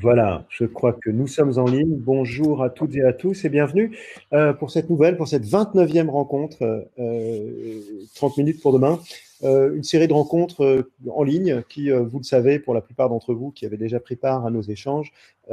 Voilà, je crois que nous sommes en ligne. Bonjour à toutes et à tous et bienvenue pour cette 29e rencontre, 30 minutes pour demain. Une série de rencontres en ligne qui, vous le savez, pour la plupart d'entre vous qui avez déjà pris part à nos échanges,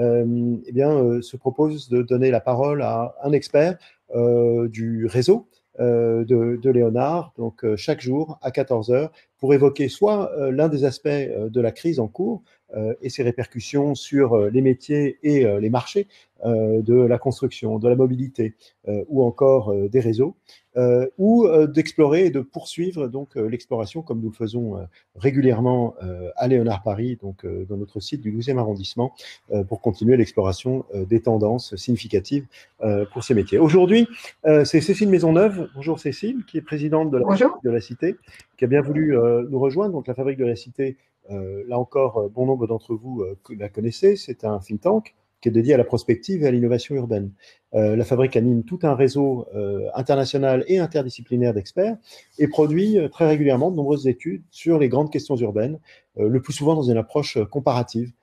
se propose de donner la parole à un expert du réseau de Léonard, donc chaque jour à 14 heures, pour évoquer soit l'un des aspects de la crise en cours, et ses répercussions sur les métiers et les marchés de la construction, de la mobilité ou encore des réseaux, ou d'explorer et de poursuivre donc l'exploration comme nous le faisons régulièrement à Léonard Paris, donc dans notre site du 12e arrondissement, pour continuer l'exploration des tendances significatives pour ces métiers. Aujourd'hui, c'est Cécile Maisonneuve. Bonjour Cécile, qui est présidente de la Bonjour. Fabrique de la Cité, qui a bien voulu nous rejoindre. Donc la Fabrique de la Cité, là encore, bon nombre d'entre vous la connaissez. C'est un think tank qui est dédié à la prospective et à l'innovation urbaine. La Fabrique anime tout un réseau international et interdisciplinaire d'experts et produit très régulièrement de nombreuses études sur les grandes questions urbaines, le plus souvent dans une approche comparative,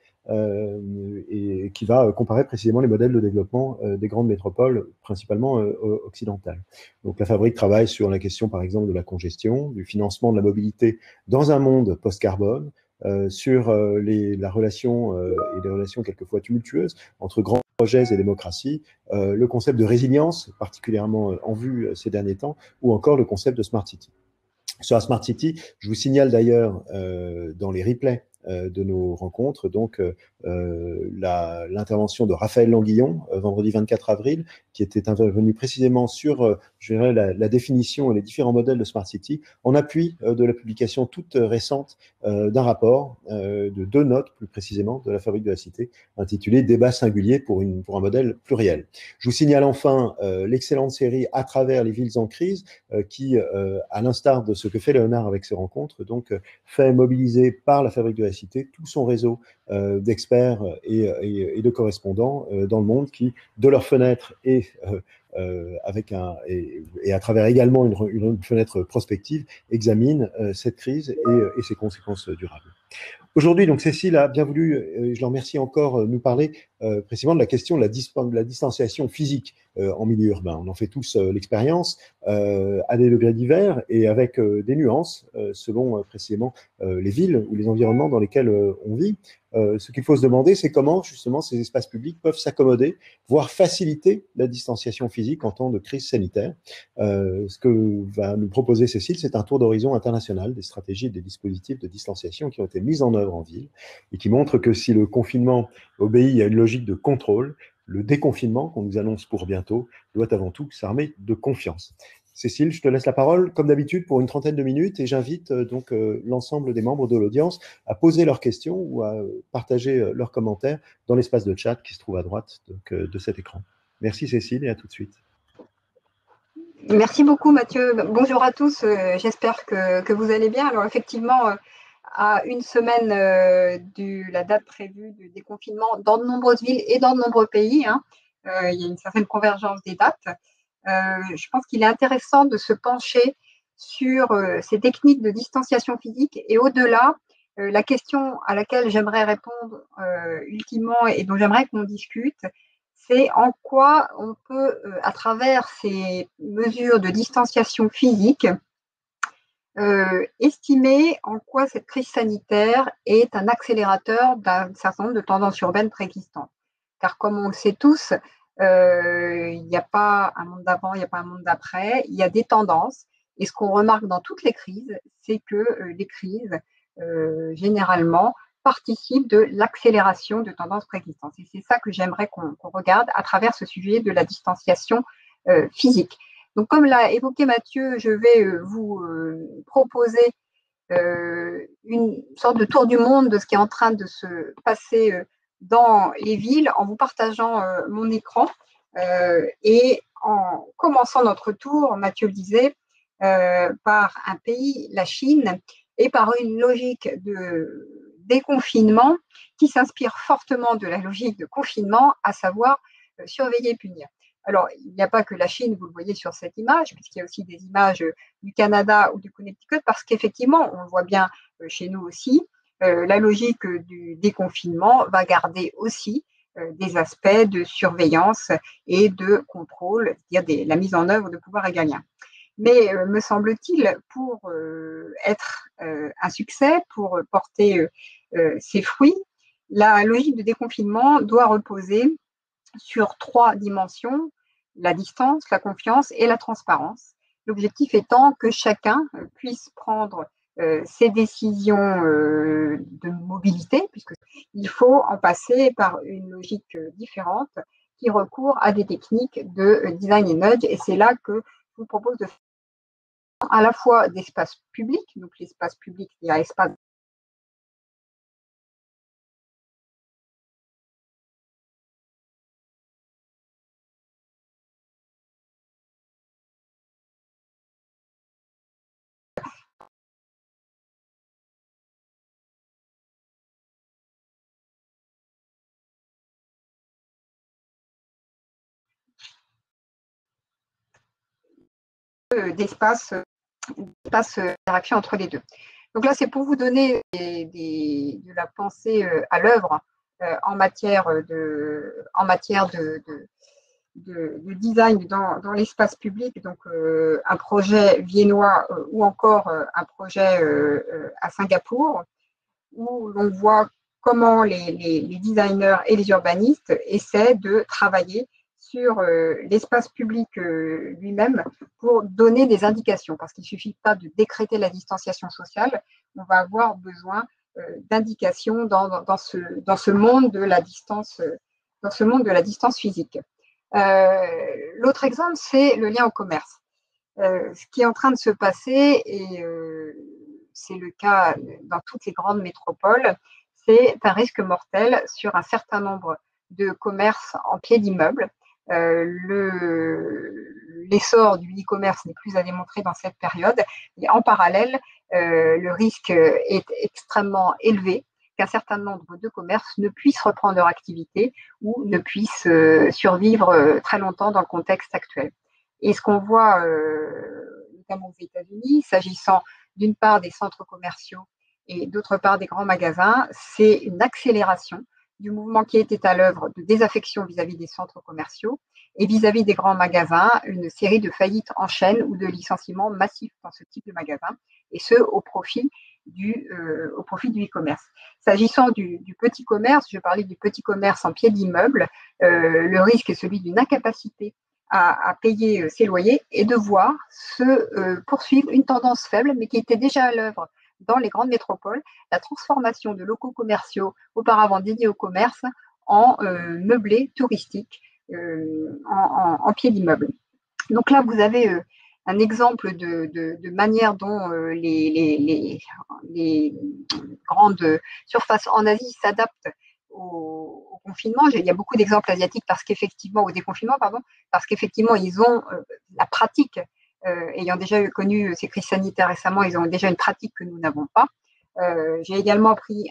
et qui va comparer précisément les modèles de développement des grandes métropoles, principalement occidentales. Donc la Fabrique travaille sur la question, par exemple, de la congestion, du financement de la mobilité dans un monde post-carbone, sur la relation et les relations quelquefois tumultueuses entre grands projets et démocratie, le concept de résilience, particulièrement en vue ces derniers temps, ou encore le concept de Smart City. Sur la Smart City, je vous signale d'ailleurs dans les replays de nos rencontres, donc l'intervention de Raphaël Languillon, vendredi 24 avril, qui était intervenu précisément sur je dirais, la définition et les différents modèles de Smart City, en appui de la publication toute récente d'un rapport, de 2 notes plus précisément, de la Fabrique de la Cité, intitulé Débat singulier pour un modèle pluriel. Je vous signale enfin l'excellente série À travers les villes en crise, qui, à l'instar de ce que fait Léonard avec ses rencontres, donc fait mobiliser par la Fabrique de la Cité tout son réseau d'experts et de correspondants dans le monde qui, de leur fenêtre et à travers également une fenêtre prospective, examinent cette crise et ses conséquences durables. Aujourd'hui, donc Cécile a bien voulu, et je le remercie encore, nous parler précisément de la question de la distanciation physique en milieu urbain. On en fait tous l'expérience à des degrés divers et avec des nuances selon précisément les villes ou les environnements dans lesquels on vit. Ce qu'il faut se demander, c'est comment justement ces espaces publics peuvent s'accommoder, voire faciliter la distanciation physique en temps de crise sanitaire. Ce que va nous proposer Cécile, c'est un tour d'horizon international des stratégies et des dispositifs de distanciation qui ont été mis en œuvre en ville et qui montrent que si le confinement obéit à une logique de contrôle, le déconfinement qu'on nous annonce pour bientôt doit avant tout s'armer de confiance. Cécile, je te laisse la parole, comme d'habitude, pour une trentaine de minutes et j'invite donc l'ensemble des membres de l'audience à poser leurs questions ou à partager leurs commentaires dans l'espace de chat qui se trouve à droite donc, de cet écran. Merci Cécile et à tout de suite. Merci beaucoup Mathieu. Bonjour à tous, j'espère que vous allez bien. Alors effectivement, à une semaine de la date prévue du déconfinement dans de nombreuses villes et dans de nombreux pays, il y a une certaine convergence des dates. Je pense qu'il est intéressant de se pencher sur ces techniques de distanciation physique et au-delà, la question à laquelle j'aimerais répondre ultimement et dont j'aimerais qu'on discute, c'est en quoi on peut, à travers ces mesures de distanciation physique, estimer en quoi cette crise sanitaire est un accélérateur d'un certain nombre de tendances urbaines préexistantes. Car comme on le sait tous, il n'y a pas un monde d'avant, il n'y a pas un monde d'après, il y a des tendances. Et ce qu'on remarque dans toutes les crises, c'est que les crises, généralement, participent de l'accélération de tendances préexistantes. Et c'est ça que j'aimerais qu'on regarde à travers ce sujet de la distanciation physique. Donc, comme l'a évoqué Mathieu, je vais vous proposer une sorte de tour du monde de ce qui est en train de se passer dans les villes en vous partageant mon écran et en commençant notre tour, Mathieu le disait, par un pays, la Chine, et par une logique de déconfinement qui s'inspire fortement de la logique de confinement, à savoir surveiller et punir. Alors, il n'y a pas que la Chine, vous le voyez sur cette image, puisqu'il y a aussi des images du Canada ou du Connecticut, parce qu'effectivement, on le voit bien chez nous aussi, la logique du déconfinement va garder aussi des aspects de surveillance et de contrôle, c'est-à-dire la mise en œuvre de pouvoirs régaliens. Mais me semble-t-il, pour être un succès, pour porter ses fruits, la logique de déconfinement doit reposer sur 3 dimensions: la distance, la confiance et la transparence. L'objectif étant que chacun puisse prendre ses décisions de mobilité, puisqu'il faut en passer par une logique différente qui recourt à des techniques de design et nudge. Et c'est là que je vous propose de faire à la fois d'espace public, donc l'espace public, il y a espace d'espace d'interaction entre les deux. Donc là, c'est pour vous donner de la pensée à l'œuvre en matière de design dans l'espace public, donc un projet viennois ou encore un projet à Singapour, où l'on voit comment les designers et les urbanistes essaient de travailler sur l'espace public lui-même pour donner des indications, parce qu'il ne suffit pas de décréter la distanciation sociale, on va avoir besoin d'indications dans ce monde de la distance, physique. L'autre exemple, c'est le lien au commerce. Ce qui est en train de se passer, et c'est le cas dans toutes les grandes métropoles, c'est un risque mortel sur un certain nombre de commerces en pied d'immeuble. L'essor du e-commerce n'est plus à démontrer dans cette période. Et en parallèle, le risque est extrêmement élevé qu'un certain nombre de commerces ne puissent reprendre leur activité ou ne puissent survivre très longtemps dans le contexte actuel. Et ce qu'on voit notamment aux États-Unis, s'agissant d'une part des centres commerciaux et d'autre part des grands magasins, c'est une accélération du mouvement qui était à l'œuvre de désaffection vis-à-vis des centres commerciaux et vis-à-vis des grands magasins, une série de faillites en chaîne ou de licenciements massifs dans ce type de magasin, et ce au profit du e-commerce. S'agissant du petit commerce, je parlais du petit commerce en pied d'immeuble, le risque est celui d'une incapacité à payer ses loyers et de voir se poursuivre une tendance faible, mais qui était déjà à l'œuvre dans les grandes métropoles, la transformation de locaux commerciaux auparavant dédiés au commerce en meublés touristiques, en pied d'immeuble. Donc là, vous avez un exemple de manière dont les grandes surfaces en Asie s'adaptent au confinement. Il y a beaucoup d'exemples asiatiques au déconfinement, parce qu'effectivement, ils ont la pratique, ayant déjà connu ces crises sanitaires récemment, ils ont déjà une pratique que nous n'avons pas. J'ai également pris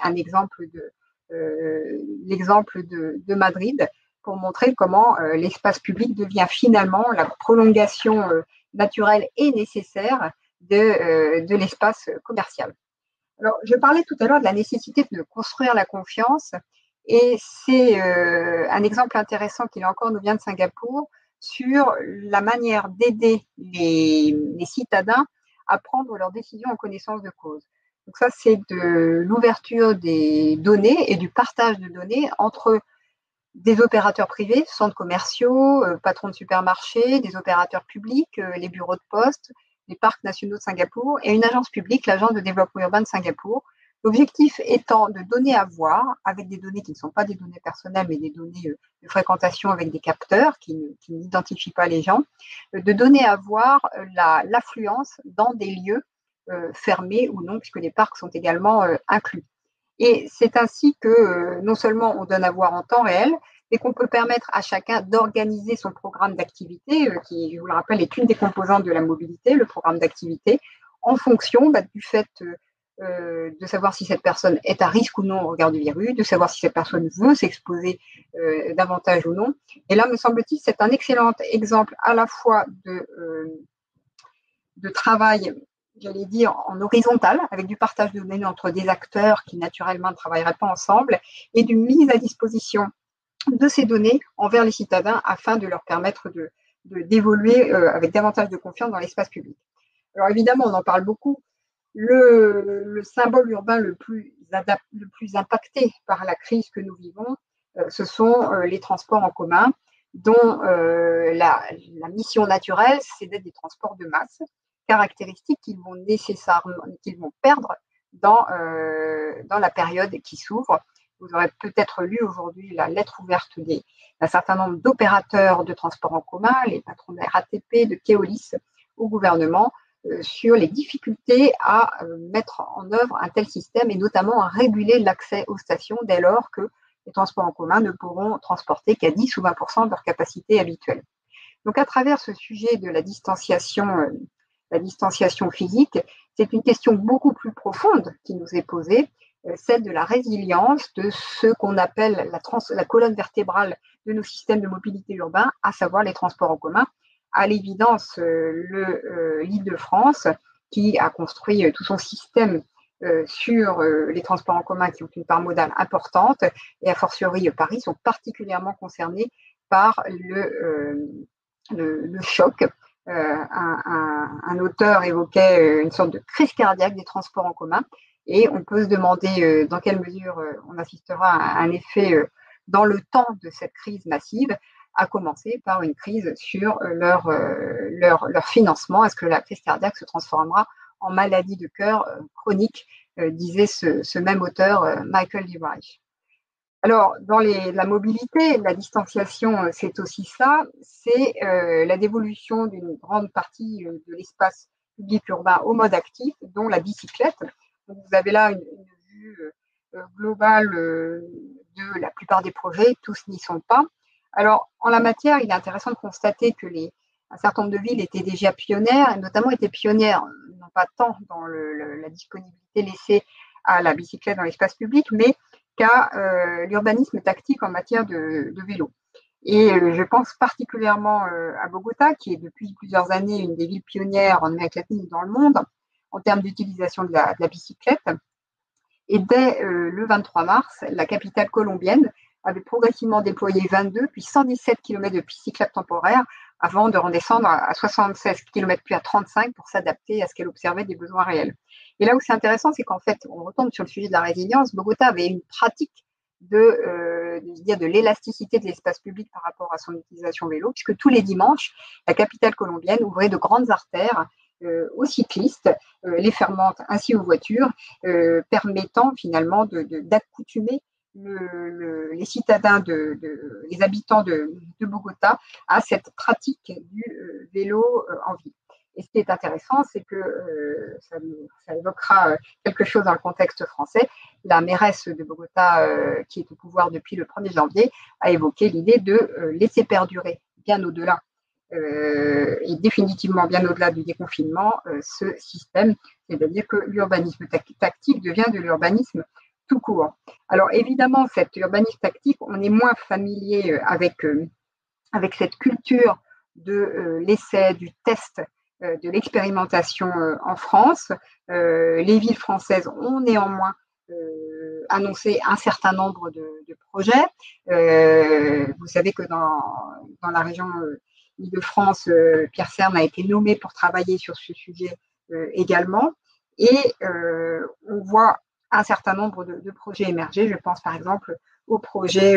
l'exemple de Madrid pour montrer comment l'espace public devient finalement la prolongation naturelle et nécessaire de l'espace commercial. Alors, je parlais tout à l'heure de la nécessité de construire la confiance, et c'est un exemple intéressant qui, là encore, nous vient de Singapour, sur la manière d'aider les citadins à prendre leurs décisions en connaissance de cause. Donc ça, c'est de l'ouverture des données et du partage de données entre des opérateurs privés, centres commerciaux, patrons de supermarchés, des opérateurs publics, les bureaux de poste, les parcs nationaux de Singapour et une agence publique, l'Agence de développement urbain de Singapour. L'objectif étant de donner à voir, avec des données qui ne sont pas des données personnelles, mais des données de fréquentation avec des capteurs qui n'identifient pas les gens, de donner à voir l'affluence dans des lieux fermés ou non, puisque les parcs sont également inclus. Et c'est ainsi que non seulement on donne à voir en temps réel, mais qu'on peut permettre à chacun d'organiser son programme d'activité, qui, je vous le rappelle, est une des composantes de la mobilité, le programme d'activité, en fonction du fait de savoir si cette personne est à risque ou non au regard du virus, de savoir si cette personne veut s'exposer davantage ou non. Et là, me semble-t-il, c'est un excellent exemple à la fois de travail j'allais dire, en horizontal, avec du partage de données entre des acteurs qui naturellement ne travailleraient pas ensemble, et d'une mise à disposition de ces données envers les citadins afin de leur permettre d'évoluer avec davantage de confiance dans l'espace public. Alors évidemment, on en parle beaucoup. Le symbole urbain le plus impacté par la crise que nous vivons, ce sont les transports en commun, dont la mission naturelle, c'est d'être des transports de masse, caractéristiques qu'ils vont perdre dans la période qui s'ouvre. Vous aurez peut-être lu aujourd'hui la lettre ouverte d'un certain nombre d'opérateurs de transport en commun, les patrons de la RATP, de Keolis, au gouvernement, sur les difficultés à mettre en œuvre un tel système et notamment à réguler l'accès aux stations dès lors que les transports en commun ne pourront transporter qu'à 10 ou 20% de leur capacité habituelle. Donc à travers ce sujet de la distanciation physique, c'est une question beaucoup plus profonde qui nous est posée, celle de la résilience de ce qu'on appelle la colonne vertébrale de nos systèmes de mobilité urbains, à savoir les transports en commun. À l'évidence, l'Île-de-France, qui a construit tout son système sur les transports en commun qui ont une part modale importante, et a fortiori Paris, sont particulièrement concernés par le choc. Un auteur évoquait une sorte de crise cardiaque des transports en commun, et on peut se demander dans quelle mesure on assistera à un effet dans le temps de cette crise massive, à commencer par une crise sur leur financement. Est-ce que la crise cardiaque se transformera en maladie de cœur chronique, disait ce même auteur, Michael D. Reich. Alors, dans la mobilité, la distanciation, c'est aussi ça, c'est la dévolution d'une grande partie de l'espace public urbain au mode actif, dont la bicyclette. Donc, vous avez là une vue globale de la plupart des projets, tous n'y sont pas. Alors, en la matière, il est intéressant de constater que un certain nombre de villes étaient déjà pionnières, et notamment étaient pionnières, non pas tant dans la disponibilité laissée à la bicyclette dans l'espace public, mais qu'à l'urbanisme tactique en matière de vélo. Et je pense particulièrement à Bogota, qui est depuis plusieurs années une des villes pionnières en Amérique latine et dans le monde en termes d'utilisation de la bicyclette. Et dès le 23 mars, la capitale colombienne avait progressivement déployé 22 puis 117 km de pistes cyclables temporaires avant de redescendre à 76 km puis à 35 pour s'adapter à ce qu'elle observait des besoins réels. Et là où c'est intéressant, c'est qu'en fait, on retombe sur le sujet de la résilience. Bogota avait une pratique de l'élasticité de l'espace public par rapport à son utilisation vélo, puisque tous les dimanches, la capitale colombienne ouvrait de grandes artères aux cyclistes, les fermantes ainsi aux voitures, permettant finalement d'accoutumer les citadins, les habitants de Bogota à cette pratique du vélo en ville. Et ce qui est intéressant, c'est que ça évoquera quelque chose dans le contexte français. La mairesse de Bogota, qui est au pouvoir depuis le 1er janvier, a évoqué l'idée de laisser perdurer bien au-delà et définitivement bien au-delà du déconfinement ce système, c'est-à-dire que l'urbanisme tactique devient de l'urbanisme tout court. Alors évidemment, cet urbanisme tactique, on est moins familier avec cette culture de l'essai, du test, de l'expérimentation en France. Les villes françaises ont néanmoins annoncé un certain nombre de projets. Vous savez que dans la région Île-de-France, Pierre Cerne a été nommé pour travailler sur ce sujet également. Et on voit un certain nombre de projets émerger. Je pense par exemple au projet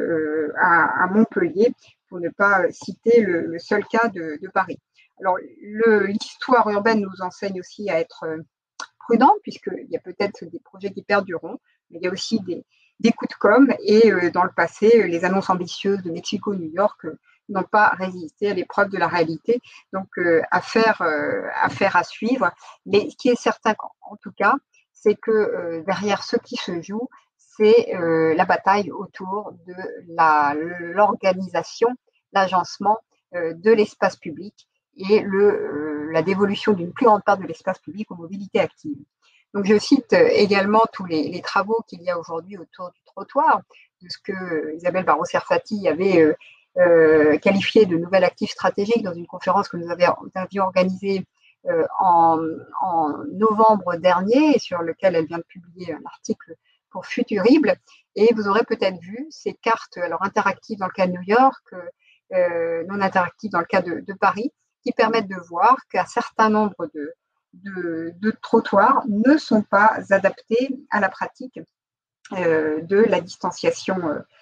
à Montpellier, pour ne pas citer le seul cas de Paris. Alors, l'histoire urbaine nous enseigne aussi à être prudent, puisqu'il y a peut-être des projets qui perdureront, mais il y a aussi des coups de com', et dans le passé, les annonces ambitieuses de Mexico, New York n'ont pas résisté à l'épreuve de la réalité. Donc, affaire à suivre. Mais ce qui est certain, en tout cas, c'est que derrière ce qui se joue, c'est la bataille autour de l'organisation, l'agencement de l'espace public et la dévolution d'une plus grande part de l'espace public aux mobilités actives. Donc, je cite également tous les travaux qu'il y a aujourd'hui autour du trottoir, de ce que Isabelle Barros-Serfati avait qualifié de nouvel actif stratégique dans une conférence que nous avions organisée en novembre dernier, et sur lequel elle vient de publier un article pour Futurible. Et vous aurez peut-être vu ces cartes, alors interactives dans le cas de New York, non interactives dans le cas de Paris, qui permettent de voir qu'un certain nombre de trottoirs ne sont pas adaptés à la pratique de la distanciation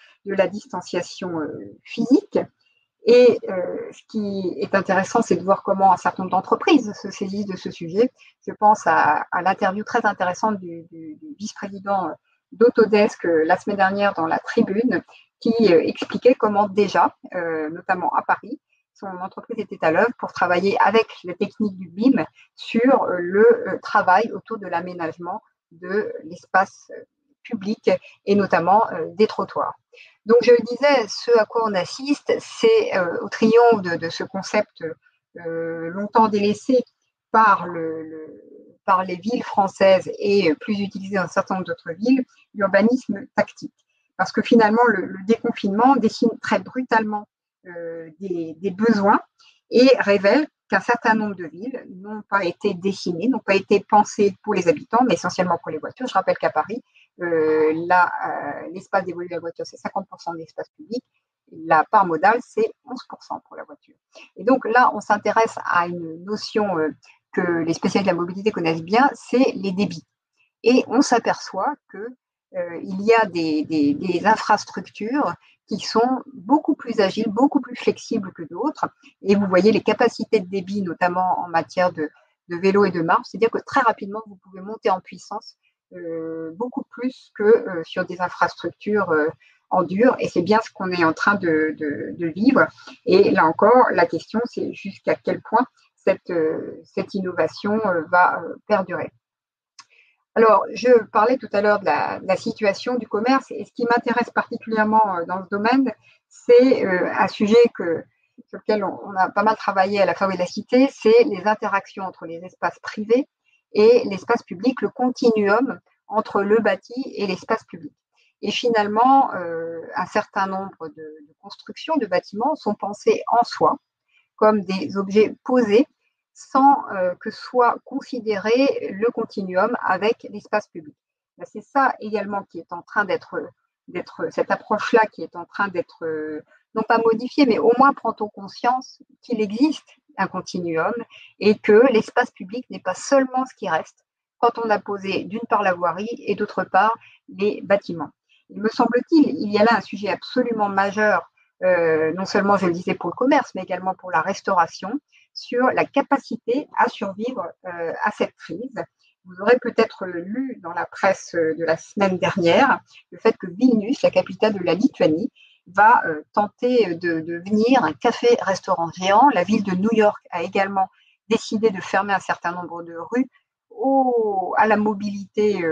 physique. Et ce qui est intéressant, c'est de voir comment un certain nombre d'entreprises se saisissent de ce sujet. Je pense à l'interview très intéressante du vice-président d'Autodesk la semaine dernière dans la Tribune, qui expliquait comment déjà, notamment à Paris, son entreprise était à l'œuvre pour travailler avec la technique du BIM sur le travail autour de l'aménagement de l'espace public et notamment des trottoirs. Donc, je disais, ce à quoi on assiste, c'est au triomphe de ce concept longtemps délaissé par les villes françaises et plus utilisé dans un certain nombre d'autres villes, l'urbanisme tactique. Parce que finalement, le déconfinement dessine très brutalement des besoins et révèle qu'un certain nombre de villes n'ont pas été dessinées, n'ont pas été pensées pour les habitants, mais essentiellement pour les voitures. Je rappelle qu'à Paris, l'espace dévolu à la voiture, c'est 50% de l'espace public. La part modale, c'est 11% pour la voiture. Et donc là, on s'intéresse à une notion que les spécialistes de la mobilité connaissent bien, c'est les débits. Et on s'aperçoit que il y a des infrastructures qui sont beaucoup plus agiles, beaucoup plus flexibles que d'autres. Et vous voyez les capacités de débit, notamment en matière de vélo et de marche, c'est-à-dire que très rapidement, vous pouvez monter en puissance beaucoup plus que sur des infrastructures en dur. Et c'est bien ce qu'on est en train de vivre. Et là encore, la question, c'est jusqu'à quel point cette innovation va perdurer. Alors, je parlais tout à l'heure de la situation du commerce, et ce qui m'intéresse particulièrement dans ce domaine, c'est un sujet sur lequel on a pas mal travaillé à la Fabrique de la Cité, c'est les interactions entre les espaces privés et l'espace public, le continuum entre le bâti et l'espace public. Et finalement, un certain nombre de constructions de bâtiments sont pensées en soi comme des objets posés sans que soit considéré le continuum avec l'espace public. C'est ça également qui est en train d'être cette approche-là qui est en train d'être non pas modifiée, mais au moins prend-on conscience qu'il existe un continuum et que l'espace public n'est pas seulement ce qui reste quand on a posé d'une part la voirie et d'autre part les bâtiments. Il me semble-t-il, il y a là un sujet absolument majeur non seulement, je le disais, pour le commerce, mais également pour la restauration, sur la capacité à survivre à cette crise. Vous aurez peut-être lu dans la presse de la semaine dernière le fait que Vilnius, la capitale de la Lituanie, va tenter de devenir un café-restaurant géant. La ville de New York a également décidé de fermer un certain nombre de rues à la mobilité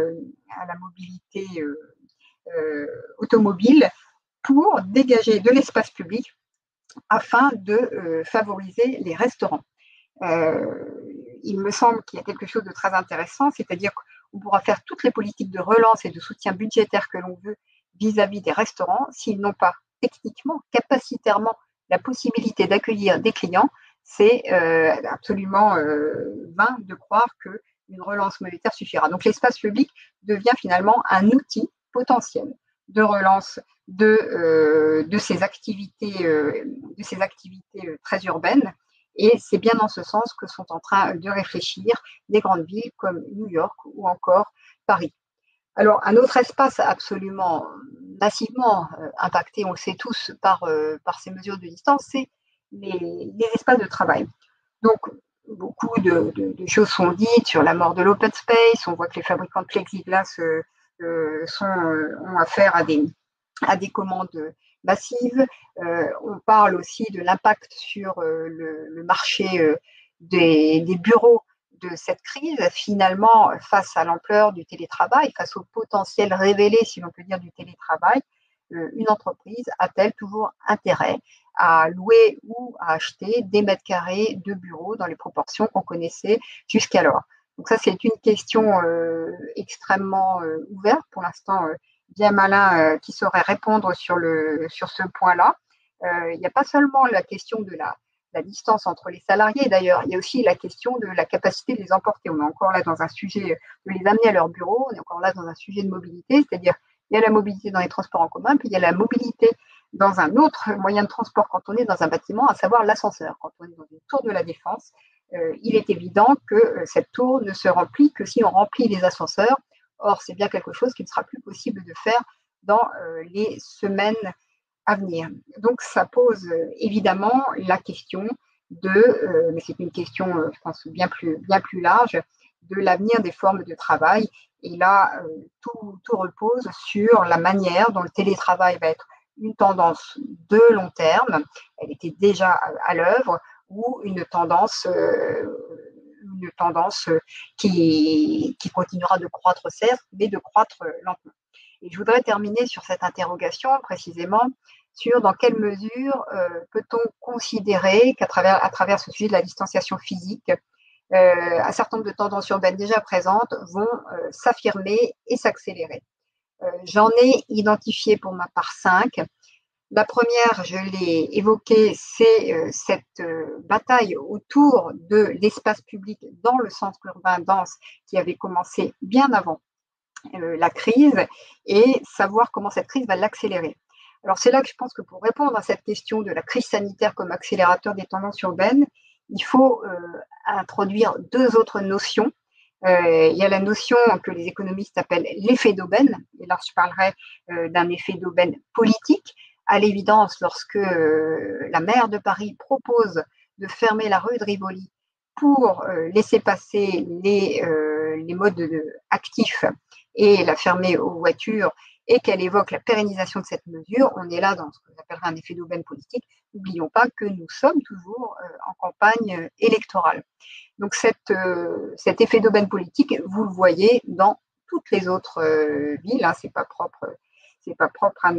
automobile pour dégager de l'espace public afin de favoriser les restaurants. Il me semble qu'il y a quelque chose de très intéressant, c'est-à-dire qu'on pourra faire toutes les politiques de relance et de soutien budgétaire que l'on veut vis-à-vis des restaurants, s'ils n'ont pas techniquement, capacitairement, la possibilité d'accueillir des clients, c'est absolument vain de croire qu'une relance monétaire suffira. Donc l'espace public devient finalement un outil potentiel de relance de ces activités très urbaines. Et c'est bien dans ce sens que sont en train de réfléchir des grandes villes comme New York ou encore Paris. Alors, un autre espace absolument massivement impacté, on le sait tous, par ces mesures de distance, c'est les espaces de travail. Donc, beaucoup de choses sont dites sur la mort de l'open space. On voit que les fabricants de plexiglas ont affaire à des commandes massives. On parle aussi de l'impact sur le marché des bureaux de cette crise. Finalement, face à l'ampleur du télétravail, face au potentiel révélé, si l'on peut dire, du télétravail, une entreprise a-t-elle toujours intérêt à louer ou à acheter des mètres carrés de bureaux dans les proportions qu'on connaissait jusqu'alors? Donc ça, c'est une question extrêmement ouverte. Pour l'instant, bien malin qui saurait répondre sur ce point-là. Il n'y a pas seulement la question de la distance entre les salariés. D'ailleurs, il y a aussi la question de la capacité de les emporter. On est encore là dans un sujet de les amener à leur bureau, on est encore là dans un sujet de mobilité, c'est-à-dire il y a la mobilité dans les transports en commun, puis il y a la mobilité dans un autre moyen de transport quand on est dans un bâtiment, à savoir l'ascenseur. Quand on est dans une tour de la Défense, il est évident que cette tour ne se remplit que si on remplit les ascenseurs. Or, c'est bien quelque chose qui ne sera plus possible de faire dans les semaines à venir. Donc, ça pose évidemment la question mais c'est une question, je pense, bien plus large, de l'avenir des formes de travail. Et là, tout repose sur la manière dont le télétravail va être une tendance de long terme. Elle était déjà à l'œuvre, ou une tendance qui continuera de croître, certes, mais de croître lentement. Et je voudrais terminer sur cette interrogation précisément sur dans quelle mesure peut-on considérer à travers ce sujet de la distanciation physique, un certain nombre de tendances urbaines déjà présentes vont s'affirmer et s'accélérer. J'en ai identifié pour ma part 5. La première, je l'ai évoquée, c'est cette bataille autour de l'espace public dans le centre urbain dense qui avait commencé bien avant la crise, et savoir comment cette crise va l'accélérer. Alors c'est là que je pense que pour répondre à cette question de la crise sanitaire comme accélérateur des tendances urbaines, il faut introduire deux autres notions. Il y a la notion que les économistes appellent l'effet d'aubaine, et là je parlerai d'un effet d'aubaine politique. À l'évidence, lorsque la maire de Paris propose de fermer la rue de Rivoli pour laisser passer les modes actifs et la fermer aux voitures, et qu'elle évoque la pérennisation de cette mesure, on est là dans ce qu'on appellerait un effet d'aubaine politique. N'oublions pas que nous sommes toujours en campagne électorale. Donc cet effet d'aubaine politique, vous le voyez dans toutes les autres villes, hein, c'est pas propre à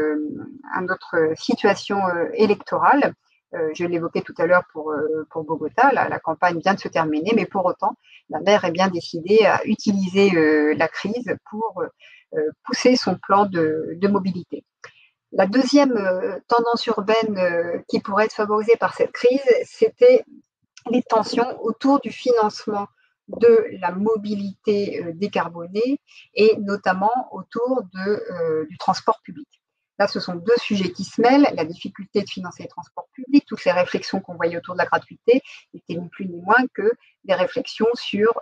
notre situation électorale. Je l'évoquais tout à l'heure pour Bogota, la campagne vient de se terminer, mais pour autant, la maire est bien décidée à utiliser la crise pour pousser son plan de mobilité. La deuxième tendance urbaine qui pourrait être favorisée par cette crise, c'était les tensions autour du financement de la mobilité décarbonée et notamment autour du transport public. Là, ce sont deux sujets qui se mêlent, la difficulté de financer les transports publics, toutes les réflexions qu'on voyait autour de la gratuité n'étaient ni plus ni moins que des réflexions sur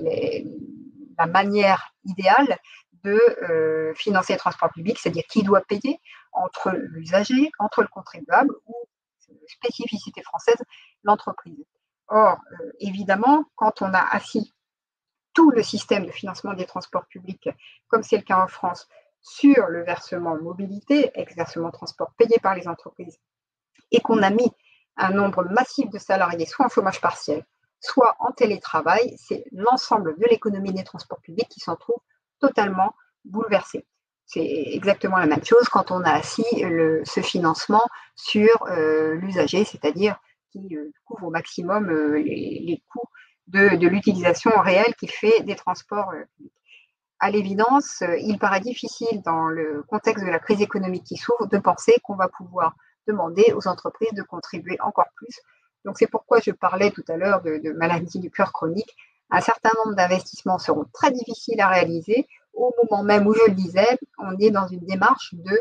la manière idéale de financer les transports publics, c'est-à-dire qui doit payer entre l'usager, entre le contribuable ou, spécificité française, l'entreprise. Or, évidemment, quand on a assis tout le système de financement des transports publics, comme c'est le cas en France, sur le versement mobilité, ex-versement transport payé par les entreprises, et qu'on a mis un nombre massif de salariés soit en chômage partiel, soit en télétravail, c'est l'ensemble de l'économie des transports publics qui s'en trouve totalement bouleversé. C'est exactement la même chose quand on a assis ce financement sur l'usager, c'est-à-dire qui couvre au maximum les coûts de l'utilisation réelle qui fait des transports publics. À l'évidence, il paraît difficile dans le contexte de la crise économique qui s'ouvre de penser qu'on va pouvoir demander aux entreprises de contribuer encore plus. Donc c'est pourquoi je parlais tout à l'heure de maladies du cœur chronique. Un certain nombre d'investissements seront très difficiles à réaliser au moment même où, je le disais, on est dans une démarche de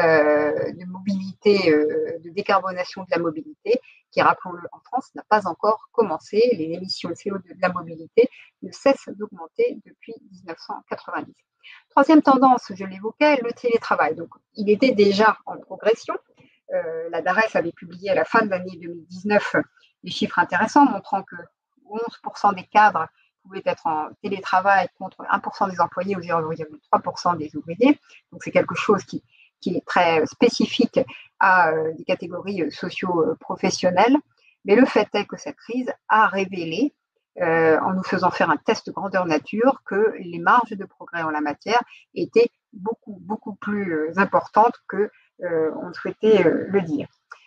mobilité, de décarbonation de la mobilité, qui, rappelons-le, en France, n'a pas encore commencé. Les émissions de CO2 de la mobilité ne cessent d'augmenter depuis 1990. Troisième tendance, je l'évoquais, le télétravail. Donc, il était déjà en progression. La DARES avait publié à la fin de l'année 2019 des chiffres intéressants montrant que 11% des cadres pouvaient être en télétravail contre 1% des employés ou 0,3% des ouvriers. Donc, c'est quelque chose qui est très spécifique à des catégories socio-professionnelles. Mais le fait est que cette crise a révélé, en nous faisant faire un test de grandeur nature, que les marges de progrès en la matière étaient beaucoup, beaucoup plus importantes que on souhaitait le dire.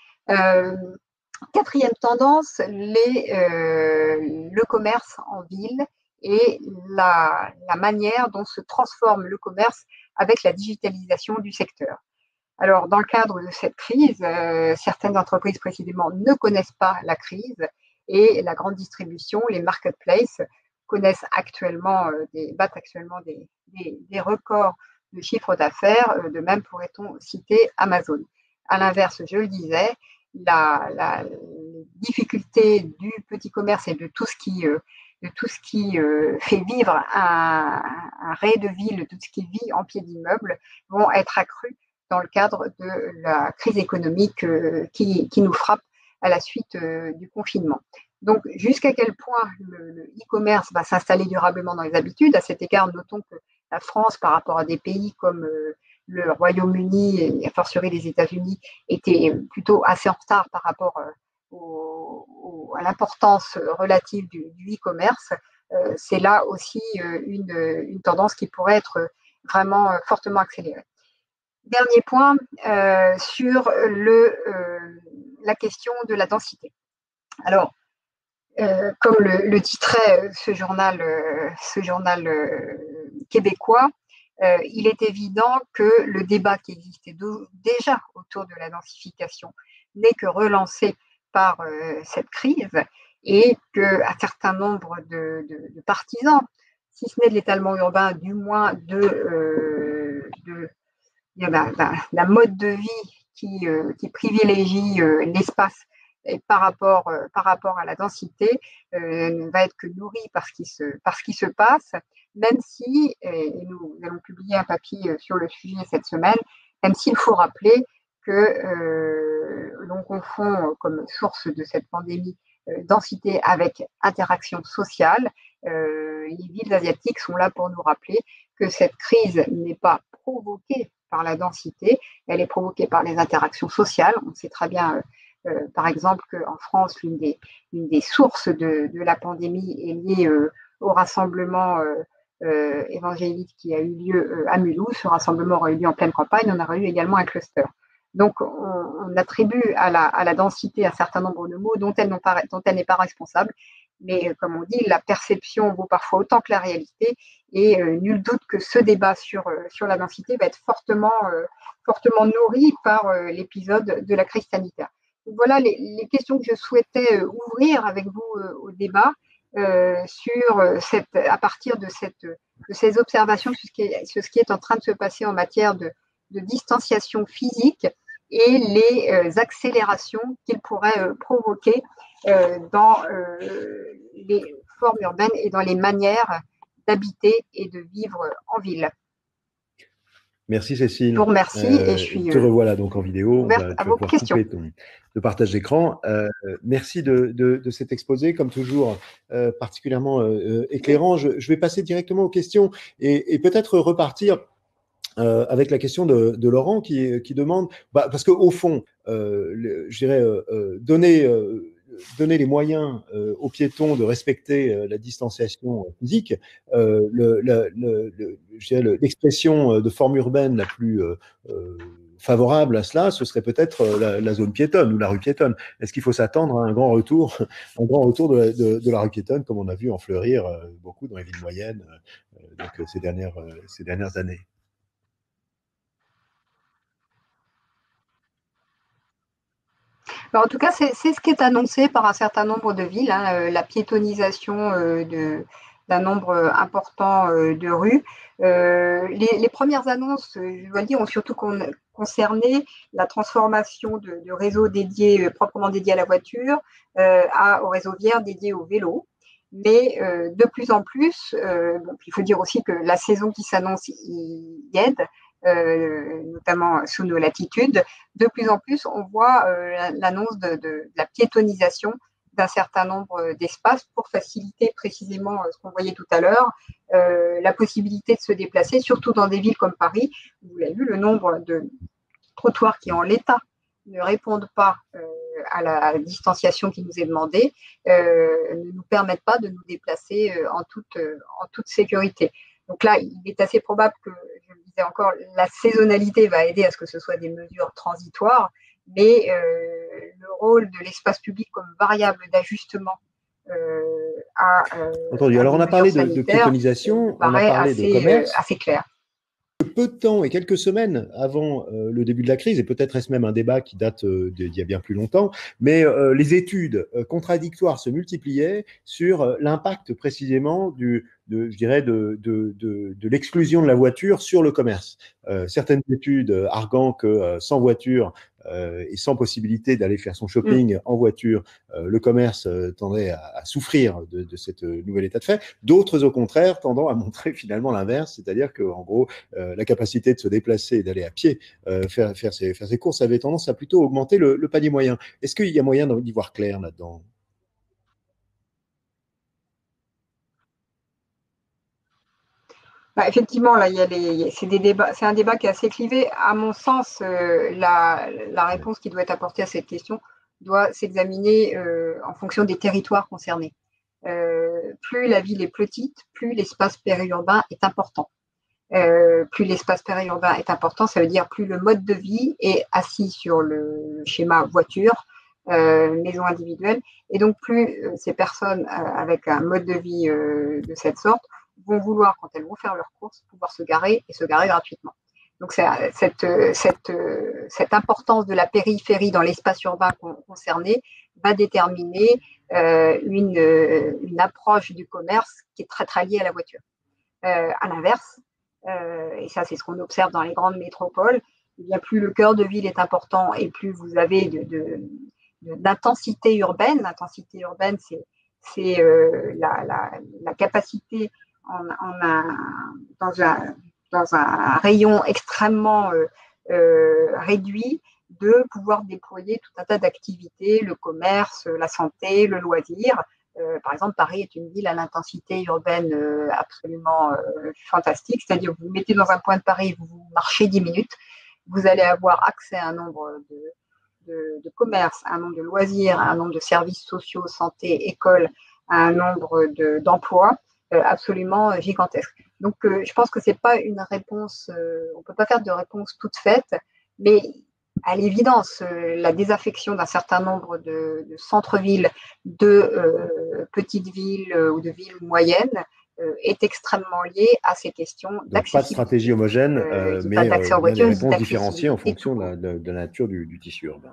Quatrième tendance, le commerce en ville et la manière dont se transforme le commerce avec la digitalisation du secteur. Alors, dans le cadre de cette crise, certaines entreprises précisément ne connaissent pas la crise et la grande distribution, les marketplaces, battent actuellement des records de chiffre d'affaires. De même, pourrait-on citer Amazon. À l'inverse, je le disais, la difficulté du petit commerce et de tout ce qui fait vivre un ray de ville, tout ce qui vit en pied d'immeuble, vont être accrues dans le cadre de la crise économique qui nous frappe à la suite du confinement. Donc, jusqu'à quel point le e-commerce va s'installer durablement dans les habitudes. À cet égard, notons que la France, par rapport à des pays comme le Royaume-Uni et a fortiori les États-Unis, était plutôt assez en retard par rapport à l'importance relative du e-commerce. C'est là aussi une tendance qui pourrait être vraiment fortement accélérée. Dernier point sur la question de la densité. Alors, comme le titrait ce journal québécois, il est évident que le débat qui existait déjà autour de la densification n'est que relancé par cette crise et qu'un certain nombre de partisans, si ce n'est de l'étalement urbain, du moins d'un mode de vie qui privilégie l'espace et par rapport à la densité, ne va être que nourri par ce qui se passe, même si, et nous allons publier un papier sur le sujet cette semaine, même s'il faut rappeler que l'on confond comme source de cette pandémie densité avec interaction sociale. Les villes asiatiques sont là pour nous rappeler que cette crise n'est pas provoquée par la densité, elle est provoquée par les interactions sociales. On sait très bien, par exemple, qu'en France, l'une des sources de la pandémie est liée au rassemblement évangélique qui a eu lieu à Mulhouse. Ce rassemblement aurait eu lieu en pleine campagne, on aurait eu également un cluster. Donc, on attribue à la densité un certain nombre de mots dont elle n'est pas responsable. Mais comme on dit, la perception vaut parfois autant que la réalité. Et nul doute que ce débat sur la densité va être fortement nourri par l'épisode de la crise sanitaire. Donc, voilà les questions que je souhaitais ouvrir avec vous au débat à partir de ces observations sur ce qui est en train de se passer en matière de distanciation physique et les accélérations qu'il pourrait provoquer dans les formes urbaines et dans les manières d'habiter et de vivre en ville. Merci Cécile. Je vous remercie et je suis te revoilà donc en vidéo. Ouverte à vos questions. Couper le partage d'écran. Merci de cet exposé, comme toujours particulièrement éclairant. Je vais passer directement aux questions et peut-être repartir avec la question de Laurent qui demande, parce qu'au fond, je dirais, donner les moyens aux piétons de respecter la distanciation physique, l'expression de forme urbaine la plus favorable à cela, ce serait peut-être la zone piétonne ou la rue piétonne. Est-ce qu'il faut s'attendre à un grand retour de la rue piétonne, comme on a vu en fleurir beaucoup dans les villes moyennes donc, ces dernières années? En tout cas, c'est ce qui est annoncé par un certain nombre de villes, la piétonisation d'un nombre important de rues. Les premières annonces, je dois le dire, ont surtout concerné la transformation de réseaux proprement dédiés à la voiture au réseau viaire dédié au vélo. Mais de plus en plus, il faut dire aussi que la saison qui s'annonce y aide, notamment sous nos latitudes. De plus en plus, on voit l'annonce de la piétonisation d'un certain nombre d'espaces pour faciliter précisément ce qu'on voyait tout à l'heure, la possibilité de se déplacer, surtout dans des villes comme Paris, où vous l'avez vu, le nombre de trottoirs qui en l'état ne répondent pas à la distanciation qui nous est demandée, ne nous permettent pas de nous déplacer en toute sécurité. Donc là, il est assez probable que, je le disais encore, la saisonnalité va aider à ce que ce soit des mesures transitoires, mais le rôle de l'espace public comme variable d'ajustement Entendu. Alors, on a parlé de piétonisation, on a parlé de commerce. Assez clair. peu de temps et quelques semaines avant le début de la crise, et peut-être est-ce même un débat qui date d'il y a bien plus longtemps, mais les études contradictoires se multipliaient sur l'impact précisément je dirais de l'exclusion de la voiture sur le commerce. Certaines études arguant que sans voiture et sans possibilité d'aller faire son shopping en voiture, le commerce tendait à souffrir de cette nouvel état de fait. D'autres, au contraire, tendant à montrer finalement l'inverse, c'est-à-dire qu'en gros, la capacité de se déplacer et d'aller à pied faire ses courses avait tendance à plutôt augmenter le panier moyen. Est-ce qu'il y a moyen d'y voir clair là-dedans? Bah, effectivement, là, c'est des débats, c'est un débat qui est assez clivé. À mon sens, la réponse qui doit être apportée à cette question doit s'examiner en fonction des territoires concernés. Plus la ville est petite, plus l'espace périurbain est important. Plus l'espace périurbain est important, ça veut dire plus le mode de vie est assis sur le schéma voiture, maison individuelle, et donc plus ces personnes avec un mode de vie de cette sorte vont vouloir, quand elles vont faire leurs courses, pouvoir se garer et se garer gratuitement. Donc cette importance de la périphérie dans l'espace urbain concerné va déterminer une approche du commerce qui est très très liée à la voiture. À l'inverse, et ça c'est ce qu'on observe dans les grandes métropoles, eh bien, plus le cœur de ville est important et plus vous avez d'intensité urbaine. L'intensité urbaine, c'est la capacité dans un rayon extrêmement réduit de pouvoir déployer tout un tas d'activités, le commerce, la santé, le loisir. Par exemple, Paris est une ville à l'intensité urbaine absolument fantastique, c'est-à-dire que vous vous mettez dans un coin de Paris, vous marchez 10 minutes, vous allez avoir accès à un nombre de commerces, à un nombre de loisirs, à un nombre de services sociaux, santé, école, à un nombre d'emplois absolument gigantesque. Donc, je pense que c'est pas une réponse, on peut pas faire de réponse toute faite, mais à l'évidence, la désaffection d'un certain nombre de centres-villes, de petites villes ou de villes moyennes est extrêmement liée à ces questions d'accessibilité. Donc, pas de stratégie homogène, mais bien des réponses différenciées en fonction de la nature du tissu urbain.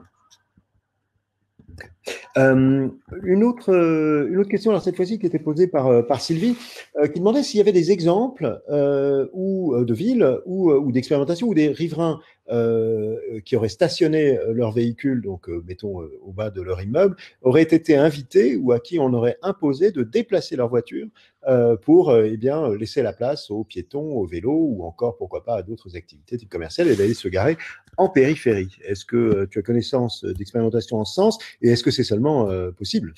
Une autre question, alors cette fois-ci, qui était posée par Sylvie, qui demandait s'il y avait des exemples ou de villes ou d'expérimentations où des riverains qui auraient stationné leur véhicule, donc mettons au bas de leur immeuble, auraient été invités ou à qui on aurait imposé de déplacer leur voiture pour eh bien, laisser la place aux piétons, aux vélos ou encore, pourquoi pas, à d'autres activités type commerciales et d'aller se garer en périphérie. Est-ce que tu as connaissance d'expérimentation en ce sens et est-ce que c'est seulement possible?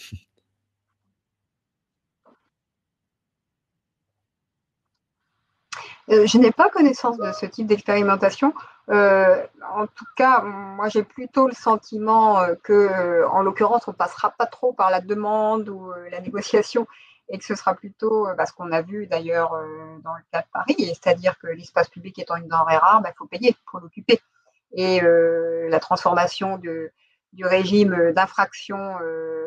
Je n'ai pas connaissance de ce type d'expérimentation. En tout cas, moi, j'ai plutôt le sentiment que, en l'occurrence, on ne passera pas trop par la demande ou la négociation et que ce sera plutôt ce qu'on a vu d'ailleurs dans le cas de Paris, c'est-à-dire que l'espace public étant une denrée rare, il faut payer pour l'occuper. Et la transformation du régime d'infraction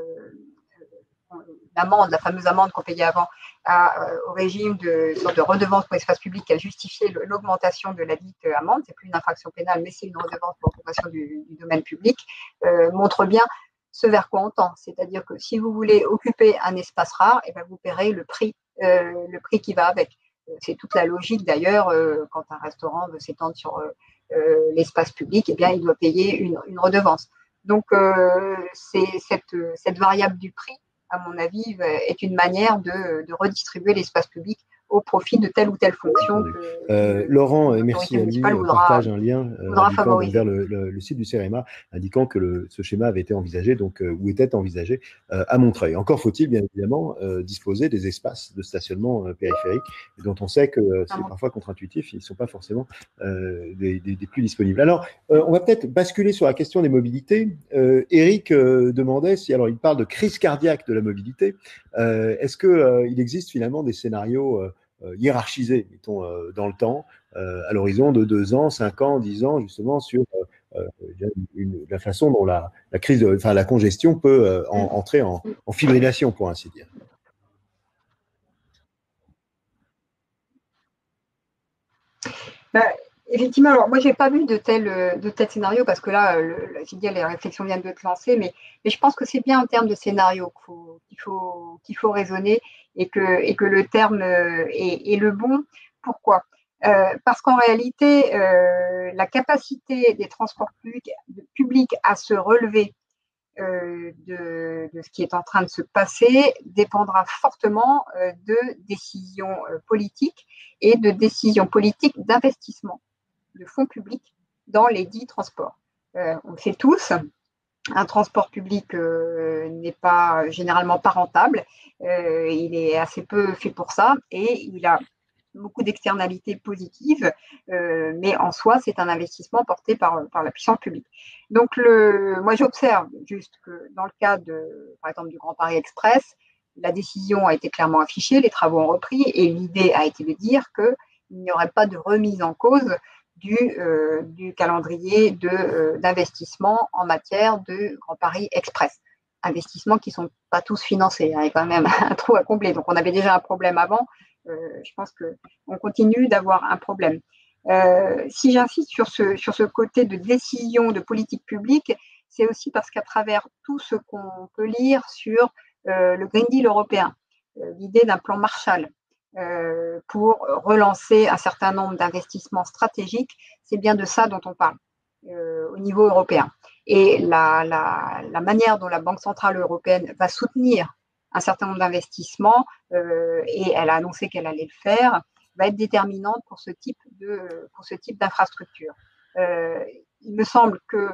l'amende, la fameuse amende qu'on payait avant, au régime de sorte de redevance pour l'espace public qui a justifié l'augmentation de la dite amende. C'est plus une infraction pénale, mais c'est une redevance pour l'augmentation du domaine public, montre bien ce vers quoi on tend. C'est-à-dire que si vous voulez occuper un espace rare, et bien vous paierez le prix qui va avec. C'est toute la logique d'ailleurs quand un restaurant veut s'étendre sur l'espace public, eh bien il doit payer une redevance. Donc c'est cette variable du prix, à mon avis, est une manière de redistribuer l'espace public au profit de telle ou telle fonction que Laurent, merci à lui, partage un lien indiquant donc, vers le site du CEREMA, indiquant que ce schéma avait été envisagé, donc, ou était envisagé à Montreuil. Encore faut-il, bien évidemment, disposer des espaces de stationnement périphériques, dont on sait que c'est parfois contre-intuitif, ils ne sont pas forcément des plus disponibles. Alors, on va peut-être basculer sur la question des mobilités. Eric demandait si, alors il parle de crise cardiaque de la mobilité, est-ce qu'il existe finalement des scénarios hiérarchisés, mettons, dans le temps, à l'horizon de 2 ans, 5 ans, 10 ans, justement, sur la façon dont la crise, enfin la congestion peut entrer en fibrillation, pour ainsi dire. Bah, effectivement, alors moi, j'ai pas vu de tel scénario parce que là, j'ai dit, les réflexions viennent de te lancer, mais je pense que c'est bien en termes de scénario qu'il faut raisonner et que le terme est le bon. Pourquoi? Parce qu'en réalité, la capacité des transports publics à se relever de ce qui est en train de se passer dépendra fortement de décisions politiques et de décisions politiques d'investissement de fonds publics dans les dits transports. On le sait tous, un transport public n'est pas généralement pas rentable, il est assez peu fait pour ça et il a beaucoup d'externalités positives, mais en soi, c'est un investissement porté par la puissance publique. Donc, moi, j'observe juste que dans le cas par exemple, du Grand Paris Express, la décision a été clairement affichée, les travaux ont repris, et l'idée a été de dire qu'il n'y aurait pas de remise en cause du calendrier d'investissement en matière de Grand Paris Express. Investissements qui ne sont pas tous financés, il y a quand même un trou à combler. Donc, on avait déjà un problème avant. Je pense qu'on continue d'avoir un problème. Si j'insiste sur ce côté de décision de politique publique, c'est aussi parce qu'à travers tout ce qu'on peut lire sur le Green Deal européen, l'idée d'un plan Marshall pour relancer un certain nombre d'investissements stratégiques, c'est bien de ça dont on parle au niveau européen. Et la manière dont la Banque centrale européenne va soutenir un certain nombre d'investissements, et elle a annoncé qu'elle allait le faire, va être déterminante pour ce type d'infrastructure. Il me semble que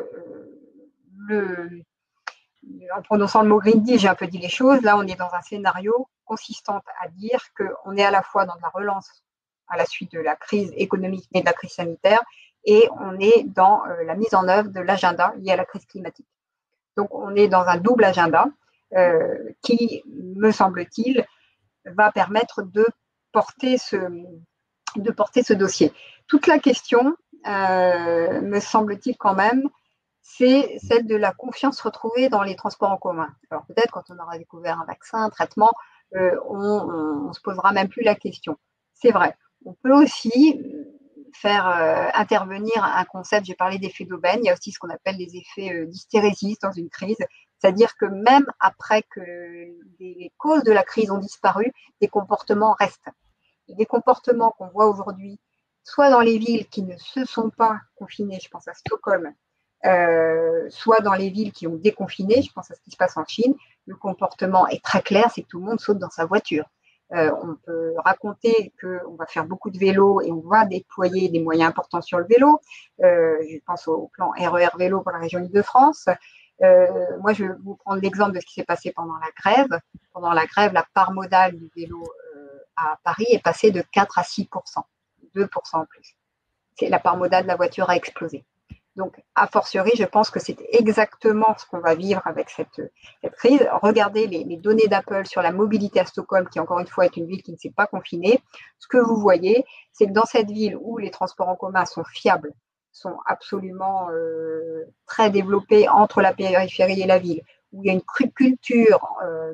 en prononçant le mot Green Deal, j'ai un peu dit les choses. Là, on est dans un scénario consistant à dire qu'on est à la fois dans de la relance à la suite de la crise économique et de la crise sanitaire, et on est dans la mise en œuvre de l'agenda lié à la crise climatique. Donc, on est dans un double agenda qui, me semble-t-il, va permettre de porter ce dossier. Toute la question, me semble-t-il quand même, c'est celle de la confiance retrouvée dans les transports en commun. Alors peut-être quand on aura découvert un vaccin, un traitement, on se posera même plus la question. C'est vrai. On peut aussi faire intervenir un concept, j'ai parlé d'effet d'aubaine, il y a aussi ce qu'on appelle les effets d'hystérésis dans une crise, c'est-à-dire que même après que les causes de la crise ont disparu, des comportements restent. Et des comportements qu'on voit aujourd'hui, soit dans les villes qui ne se sont pas confinées, je pense à Stockholm, soit dans les villes qui ont déconfiné, je pense à ce qui se passe en Chine, le comportement est très clair, c'est que tout le monde saute dans sa voiture. On peut raconter qu'on va faire beaucoup de vélo et on va déployer des moyens importants sur le vélo. Je pense au plan RER vélo pour la région Île-de-France. Moi, je vais vous prendre l'exemple de ce qui s'est passé pendant la grève. Pendant la grève, la part modale du vélo à Paris est passée de 4 à 6%, 2% en plus. La part modale de la voiture a explosé. Donc, a fortiori, je pense que c'est exactement ce qu'on va vivre avec cette crise. Regardez les données d'Apple sur la mobilité à Stockholm, qui encore une fois est une ville qui ne s'est pas confinée. Ce que vous voyez, c'est que dans cette ville où les transports en commun sont fiables, sont absolument très développés entre la périphérie et la ville, où il y a une culture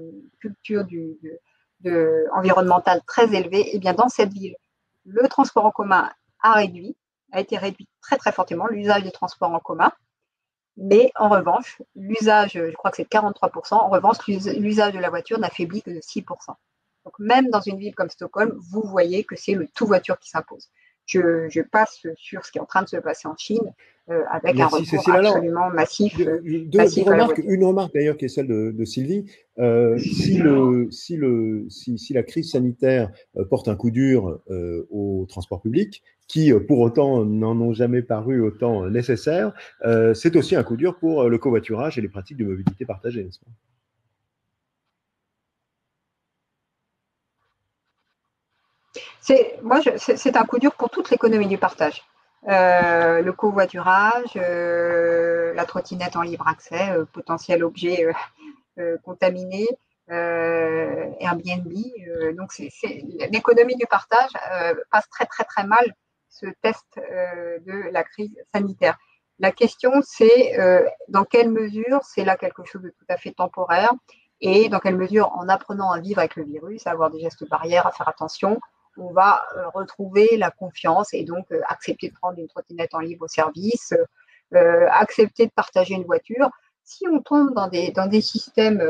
environnementale très élevée, et bien dans cette ville, le transport en commun a été réduit très très fortement, l'usage des transports en commun. Mais en revanche, l'usage, je crois que c'est 43%, en revanche, l'usage de la voiture n'a faibli que de 6%. Donc même dans une ville comme Stockholm, vous voyez que c'est le tout voiture qui s'impose. Je passe sur ce qui est en train de se passer en Chine avec Merci, un recours Cécile. Alors, absolument massif deux à la remarques. voiture. Une remarque d'ailleurs qui est celle de Sylvie. Si la crise sanitaire porte un coup dur au transport public, qui pour autant n'en ont jamais paru autant nécessaires, c'est aussi un coup dur pour le covoiturage et les pratiques de mobilité partagée, n'est-ce pas? C'est un coup dur pour toute l'économie du partage. Le covoiturage, la trottinette en libre accès, potentiel objet contaminé, Airbnb. Donc, l'économie du partage passe très, très, très mal ce test de la crise sanitaire. La question, c'est dans quelle mesure c'est là quelque chose de tout à fait temporaire et dans quelle mesure, en apprenant à vivre avec le virus, à avoir des gestes barrières, à faire attention, on va retrouver la confiance et donc accepter de prendre une trottinette en libre service, accepter de partager une voiture. Si on tombe dans des systèmes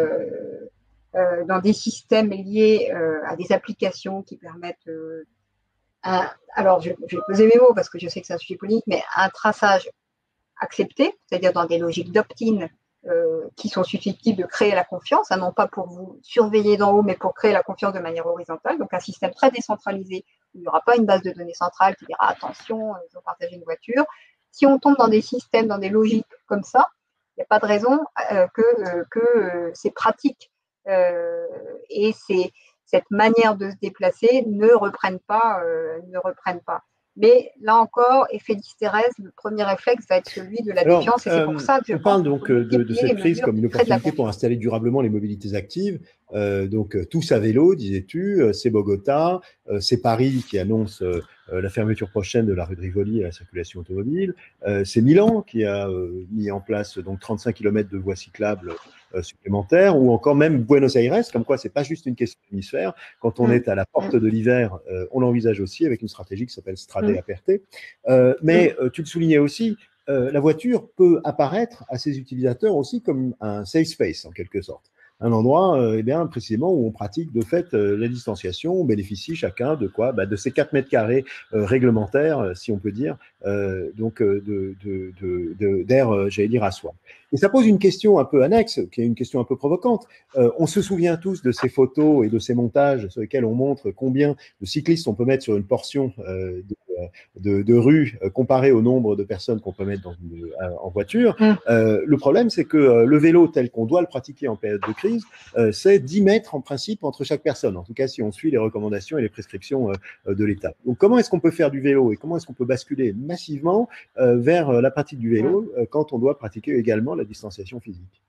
liés à des applications qui permettent alors je vais peser mes mots parce que je sais que c'est un sujet politique, mais un traçage accepté, c'est-à-dire dans des logiques d'opt-in qui sont susceptibles de créer la confiance, non pas pour vous surveiller d'en haut, mais pour créer la confiance de manière horizontale. Donc un système très décentralisé où il n'y aura pas une base de données centrale qui dira attention, ils ont partagé une voiture. Si on tombe dans des systèmes, dans des logiques comme ça, il n'y a pas de raison que ces pratiques et cette manière de se déplacer ne reprennent pas. Mais là encore, effet d'hystérèse, le premier réflexe va être celui de la défiance. Et c'est pour ça que je on parle pense donc de cette crise comme une opportunité pour installer durablement les mobilités actives. Donc tous à vélo, disais-tu, c'est Bogota, c'est Paris qui annonce la fermeture prochaine de la rue de Rivoli à la circulation automobile, c'est Milan qui a mis en place donc 35 km de voies cyclables supplémentaires, ou encore même Buenos Aires, comme quoi c'est pas juste une question d'hémisphère. Quand on est à la porte de l'hiver, on l'envisage aussi avec une stratégie qui s'appelle Strade Aperte. Mais tu le soulignais aussi, la voiture peut apparaître à ses utilisateurs aussi comme un safe space en quelque sorte. Un endroit eh bien, précisément où on pratique de fait la distanciation, on bénéficie chacun de quoi, de ces 4 mètres carrés réglementaires, si on peut dire, donc d'air, j'allais dire, à soi. Et ça pose une question un peu annexe, qui est une question un peu provocante. On se souvient tous de ces photos et de ces montages sur lesquels on montre combien de cyclistes on peut mettre sur une portion de rue comparé au nombre de personnes qu'on peut mettre en voiture. Le problème, c'est que le vélo tel qu'on doit le pratiquer en période de crise, c'est 10 mètres en principe entre chaque personne, en tout cas si on suit les recommandations et les prescriptions de l'État. Donc comment est-ce qu'on peut faire du vélo et comment est-ce qu'on peut basculer massivement vers la pratique du vélo quand on doit pratiquer également la distanciation physique?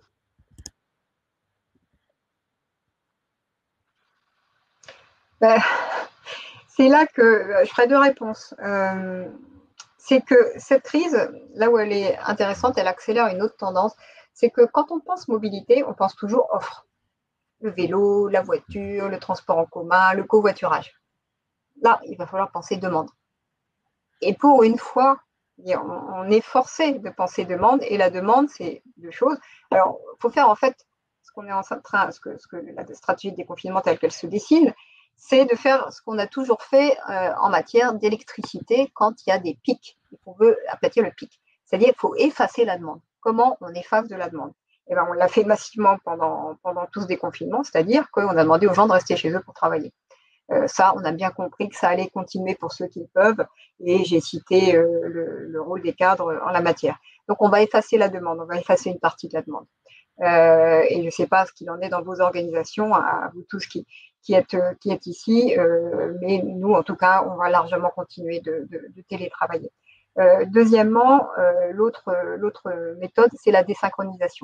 C'est là que je ferai deux réponses. C'est que cette crise, là où elle est intéressante, elle accélère une autre tendance, c'est que quand on pense mobilité, on pense toujours offre. Le vélo, la voiture, le transport en commun, le covoiturage. Là, il va falloir penser demande. Et pour une fois, on est forcé de penser demande, et la demande, c'est deux choses. Alors, il faut faire en fait ce qu'on est en train, ce que la stratégie de déconfinement telle qu'elle se dessine, c'est de faire ce qu'on a toujours fait en matière d'électricité quand il y a des pics, qu'on veut aplatir le pic. C'est-à-dire qu'il faut effacer la demande. Comment on efface de la demande? Eh ben, on l'a fait massivement pendant tout ce déconfinement, c'est-à-dire qu'on a demandé aux gens de rester chez eux pour travailler. Ça, on a bien compris que ça allait continuer pour ceux qui le peuvent, et j'ai cité le rôle des cadres en la matière. Donc, on va effacer la demande, on va effacer une partie de la demande. Et je ne sais pas ce qu'il en est dans vos organisations, à vous tous qui êtes ici, mais nous, en tout cas, on va largement continuer de télétravailler. Deuxièmement, l'autre méthode, c'est la désynchronisation.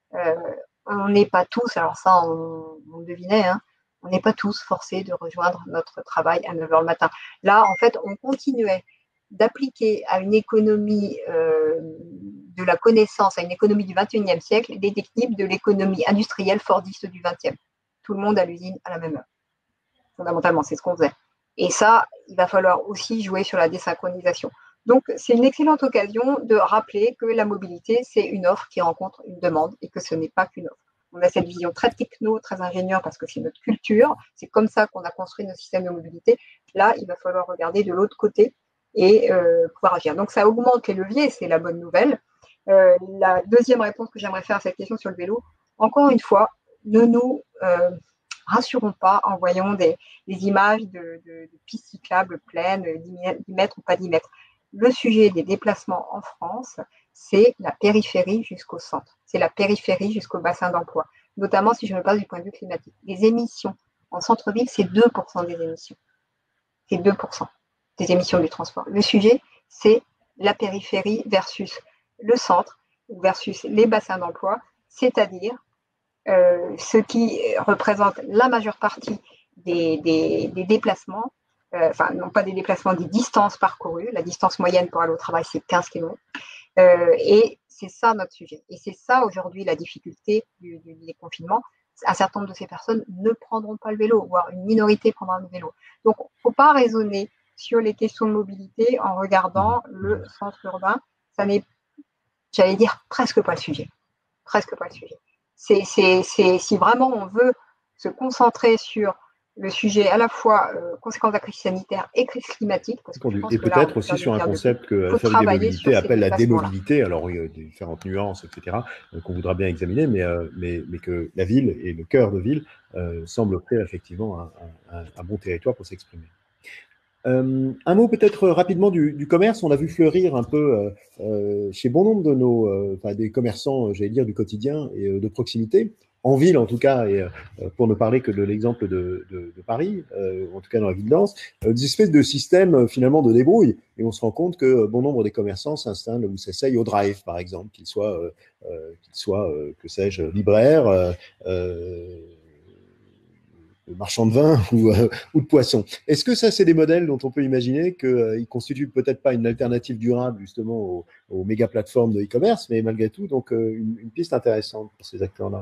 On n'est pas tous, alors ça, on devinait, hein, on n'est pas tous forcés de rejoindre notre travail à 9 h le matin. Là, en fait, on continuait d'appliquer à une économie de la connaissance, à une économie du XXIe siècle, les techniques de l'économie industrielle fordiste du XXe. Tout le monde à l'usine à la même heure. Fondamentalement, c'est ce qu'on faisait. Et ça, il va falloir aussi jouer sur la désynchronisation. Donc, c'est une excellente occasion de rappeler que la mobilité, c'est une offre qui rencontre une demande et que ce n'est pas qu'une offre. On a cette vision très techno, très ingénieure parce que c'est notre culture. C'est comme ça qu'on a construit nos systèmes de mobilité. Là, il va falloir regarder de l'autre côté et pouvoir agir. Donc, ça augmente les leviers, c'est la bonne nouvelle. La deuxième réponse que j'aimerais faire à cette question sur le vélo, encore une fois, ne nous rassurons pas en voyant des images de pistes cyclables pleines, 10 mètres ou pas 10 mètres. Le sujet des déplacements en France, c'est la périphérie jusqu'au centre. C'est la périphérie jusqu'au bassin d'emploi, notamment si je me base du point de vue climatique. Les émissions en centre-ville, c'est 2% des émissions. C'est 2% des émissions du transport. Le sujet, c'est la périphérie versus le centre, versus les bassins d'emploi, c'est-à-dire ce qui représente la majeure partie des déplacements, enfin non pas des déplacements, des distances parcourues. La distance moyenne pour aller au travail, c'est 15 km. Et c'est ça notre sujet. Et c'est ça aujourd'hui la difficulté du déconfinement, un certain nombre de ces personnes ne prendront pas le vélo, voire une minorité prendra le vélo. Donc, il ne faut pas raisonner sur les questions de mobilité en regardant le centre urbain. Ça n'est, j'allais dire, presque pas le sujet. Presque pas le sujet. Si vraiment on veut se concentrer sur le sujet à la fois conséquences de la crise sanitaire et crise climatique, parce que je pense et que là, peut-être aussi sur un concept que l'alphabet des mobilités appelle la démobilité. Alors, il y a différentes nuances, etc., qu'on voudra bien examiner, mais que la ville et le cœur de ville semble offrir effectivement un bon territoire pour s'exprimer. Un mot peut-être rapidement du commerce. On a vu fleurir un peu chez bon nombre de nos, des commerçants, j'allais dire, du quotidien et de proximité, en ville en tout cas, et pour ne parler que de l'exemple de Paris, en tout cas dans la ville dense, des espèces de systèmes finalement de débrouille. Et on se rend compte que bon nombre des commerçants s'installent ou s'essayent au drive, par exemple, qu'ils soient, que sais-je, libraires, marchand de vin ou de poisson. Est-ce que ça, c'est des modèles dont on peut imaginer qu'ils constituent peut-être pas une alternative durable justement aux méga plateformes de e-commerce, mais malgré tout, donc une piste intéressante pour ces acteurs-là?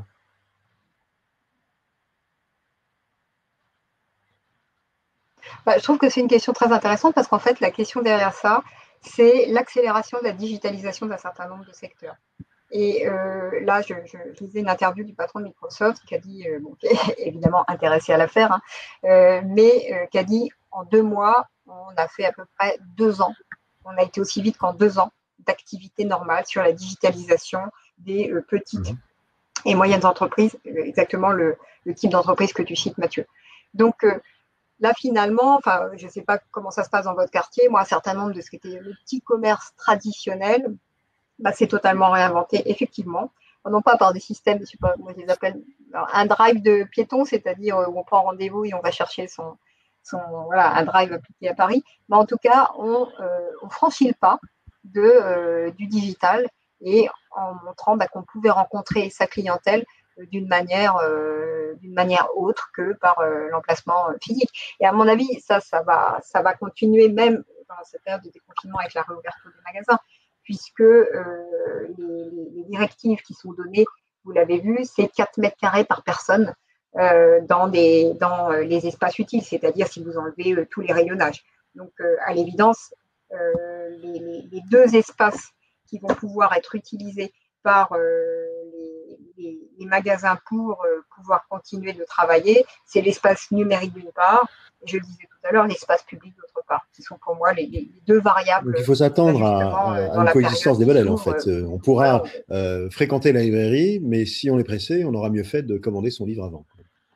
Je trouve que c'est une question très intéressante parce qu'en fait, la question derrière ça, c'est l'accélération de la digitalisation d'un certain nombre de secteurs. Et là, je lisais une interview du patron de Microsoft qui a dit, qui est évidemment intéressé à l'affaire, mais qui a dit en 2 mois, on a fait à peu près 2 ans. On a été aussi vite qu'en 2 ans d'activité normale sur la digitalisation des petites et moyennes entreprises, exactement le type d'entreprise que tu cites, Mathieu. Donc, là, finalement, je ne sais pas comment ça se passe dans votre quartier. Moi, un certain nombre de ce qui était le petit commerce traditionnel, c'est totalement réinventé, effectivement. Non pas par des systèmes, je sais pas, moi je les appelle un drive de piéton, c'est-à-dire où on prend rendez-vous et on va chercher un drive appliqué à Paris. Mais en tout cas, on franchit le pas du digital et en montrant qu'on pouvait rencontrer sa clientèle d'une manière autre que par l'emplacement physique. Et à mon avis, ça va continuer même dans cette période de déconfinement avec la réouverture des magasins, puisque les directives qui sont données, vous l'avez vu, c'est 4 mètres carrés par personne dans les espaces utiles, c'est-à-dire si vous enlevez tous les rayonnages. Donc, à l'évidence, les 2 espaces qui vont pouvoir être utilisés par les magasins pour pouvoir continuer de travailler, c'est l'espace numérique d'une part, et je le disais tout à l'heure, l'espace public d'autre part, qui sont pour moi les 2 variables. Donc il faut s'attendre à une coexistence des modèles en fait. On pourra fréquenter la librairie, mais si on est pressé, on aura mieux fait de commander son livre avant.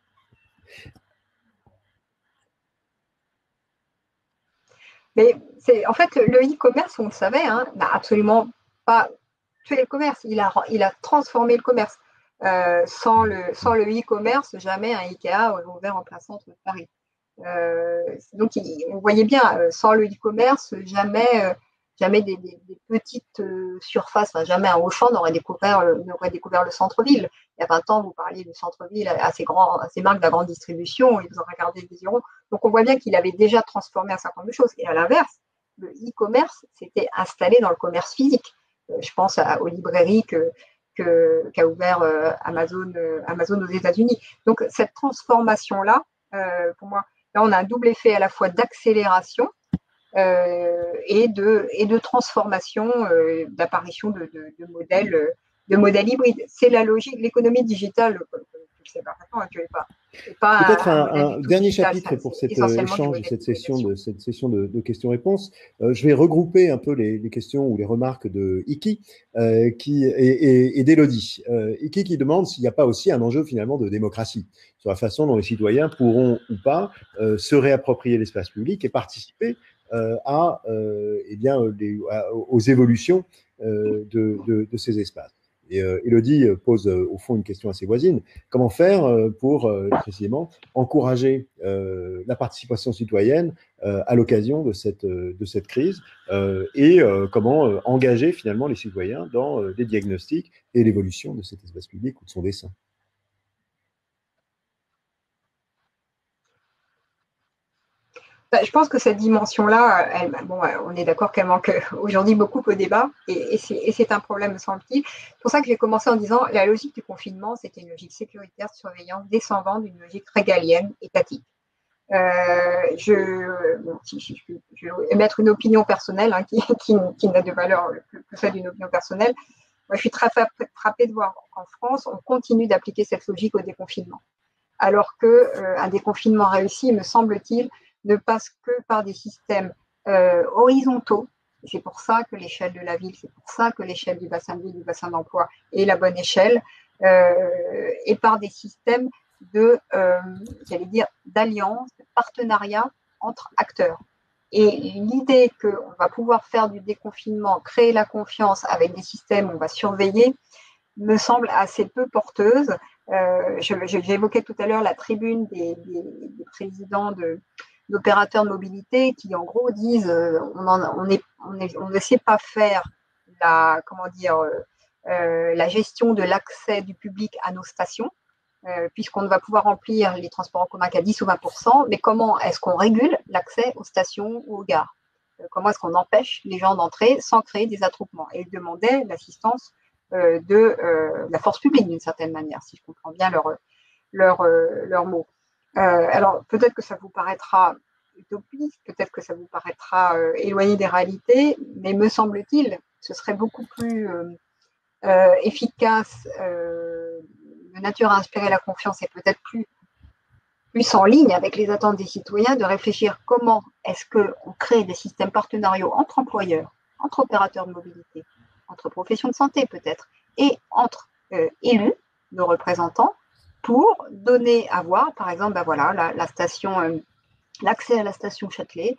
Mais en fait, le e-commerce, on le savait, n'a absolument pas tué le commerce. Il a transformé le commerce. Sans le e-commerce, jamais un Ikea aurait ouvert en plein centre de Paris. Donc, on voyait bien, sans le e-commerce, jamais des petites surfaces, jamais un Auchan n'aurait découvert le centre-ville. Il y a 20 ans, vous parliez du centre-ville assez marques de la grande distribution, ils vous en regardaient des euros. Donc, on voit bien qu'il avait déjà transformé un certain nombre de choses. Et à l'inverse, le e-commerce s'était installé dans le commerce physique. Je pense aux librairies qu'a ouvert Amazon aux États-Unis. Donc, cette transformation-là, pour moi, là, on a un double effet à la fois d'accélération et de transformation, d'apparition de modèles hybrides. C'est la logique. L'économie digitale, tu sais parfaitement, tu n'es pas. Peut-être un dernier chapitre pour cet échange, cette session de questions-réponses. Je vais regrouper un peu les questions ou les remarques de Iki et d'Élodie. Iki qui demande s'il n'y a pas aussi un enjeu finalement de démocratie sur la façon dont les citoyens pourront ou pas se réapproprier l'espace public et participer aux évolutions de ces espaces. Et Élodie pose au fond une question assez voisine. Comment faire pour précisément encourager la participation citoyenne à l'occasion de cette crise et comment engager finalement les citoyens dans des diagnostics et l'évolution de cet espace public ou de son dessin? Je pense que cette dimension-là, on est d'accord qu'elle manque aujourd'hui beaucoup au débat, et c'est un problème, me semble-t-il. C'est pour ça que j'ai commencé en disant la logique du confinement, c'était une logique sécuritaire de surveillance descendant d'une logique régalienne, étatique. Si je vais émettre une opinion personnelle qui n'a de valeur que celle d'une opinion personnelle. Moi, je suis très frappée de voir qu'en France, on continue d'appliquer cette logique au déconfinement. Alors qu'un déconfinement réussi, me semble-t-il, ne passe que par des systèmes horizontaux. C'est pour ça que l'échelle de la ville, c'est pour ça que l'échelle du bassin de vie, du bassin d'emploi est la bonne échelle, et par des systèmes j'allais dire, d'alliance, de partenariat entre acteurs. Et l'idée qu'on va pouvoir faire du déconfinement, créer la confiance avec des systèmes où on va surveiller, me semble assez peu porteuse. J'ai évoqué tout à l'heure la tribune des présidents d'opérateurs de mobilité qui, en gros, disent on ne sait pas faire la gestion de l'accès du public à nos stations, puisqu'on ne va pouvoir remplir les transports en commun qu'à 10 ou 20%, mais comment est-ce qu'on régule l'accès aux stations ou aux gares? Comment est-ce qu'on empêche les gens d'entrer sans créer des attroupements? Et ils demandaient l'assistance de la force publique, d'une certaine manière, si je comprends bien leurs mots. Alors, peut-être que ça vous paraîtra utopiste, peut-être que ça vous paraîtra éloigné des réalités, mais me semble-t-il, ce serait beaucoup plus efficace, de nature à inspirer la confiance, et peut-être plus en ligne avec les attentes des citoyens, de réfléchir comment est-ce qu'on crée des systèmes partenariaux entre employeurs, entre opérateurs de mobilité, entre professions de santé peut-être, et entre élus, nos représentants, pour donner à voir, par exemple, la station, l'accès à la station Châtelet.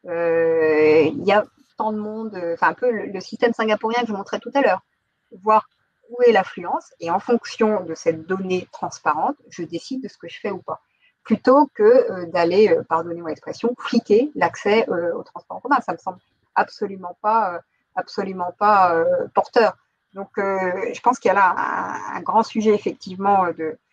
Il y a tant de monde, un peu le système singapourien que je montrais tout à l'heure, voir où est l'affluence, et en fonction de cette donnée transparente, je décide de ce que je fais ou pas, plutôt que d'aller, pardonnez-moi l'expression, fliquer l'accès au transport en commun. Ça me semble absolument pas porteur. Donc, je pense qu'il y a là un grand sujet, effectivement,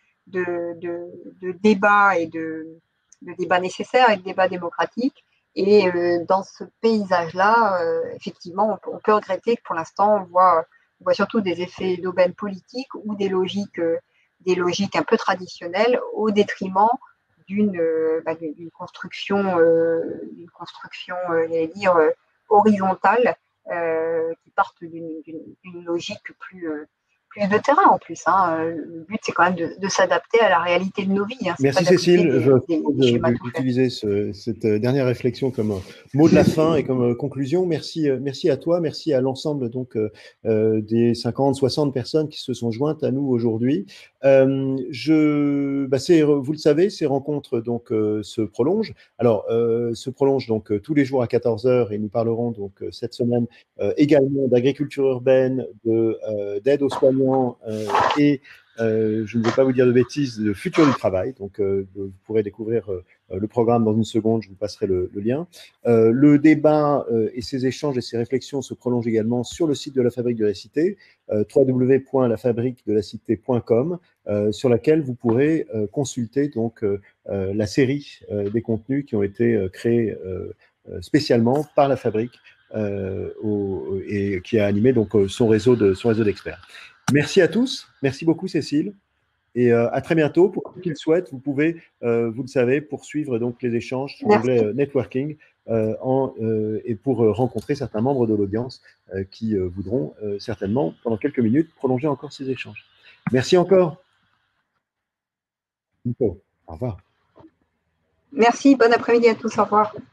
de débat, et de débat nécessaire et de débat démocratique. Et dans ce paysage-là, effectivement, on peut regretter que pour l'instant, on voit surtout des effets d'aubaine politique ou des logiques un peu traditionnelles au détriment d'une construction, j'allais dire, horizontale, qui partent d'une logique plus de terrain en plus. Le but, c'est quand même de s'adapter à la réalité de nos vies. Merci Cécile. Je propose d'utiliser cette dernière réflexion comme mot de la fin et comme conclusion. Merci à toi, merci à l'ensemble donc des 50, 60 personnes qui se sont jointes à nous aujourd'hui. Vous le savez, ces rencontres donc se prolongent. Alors, se prolongent donc tous les jours à 14h, et nous parlerons donc cette semaine également d'agriculture urbaine, d'aide aux soignants et je ne vais pas vous dire de bêtises, le futur du travail. Donc, vous pourrez découvrir le programme dans une seconde, je vous passerai le lien. Le débat et ces échanges et ces réflexions se prolongent également sur le site de la Fabrique de la Cité, www.lafabriquedelacité.com, sur laquelle vous pourrez consulter donc la série des contenus qui ont été créés spécialement par la Fabrique et qui a animé donc son réseau d'experts. Merci à tous, merci beaucoup Cécile, et à très bientôt. Pour ceux qui le souhaitent, vous pouvez, vous le savez, poursuivre donc les échanges sur l'onglet networking et pour rencontrer certains membres de l'audience qui voudront certainement, pendant quelques minutes, prolonger encore ces échanges. Merci encore. Nico, au revoir. Merci, bon après-midi à tous, au revoir.